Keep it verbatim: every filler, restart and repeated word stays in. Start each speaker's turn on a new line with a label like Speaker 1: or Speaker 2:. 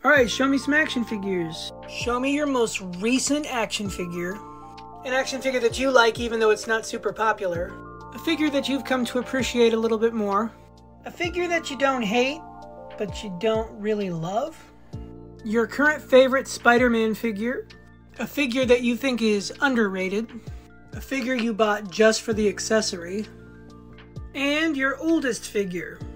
Speaker 1: Alright, show me some action figures. Show me your most recent action figure. An action figure that you like even though it's not super popular. A figure that you've come to appreciate a little bit more. A figure that you don't hate, but you don't really love. Your current favorite Spider-Man figure. A figure that you think is underrated. A figure you bought just for the accessory. And your oldest figure.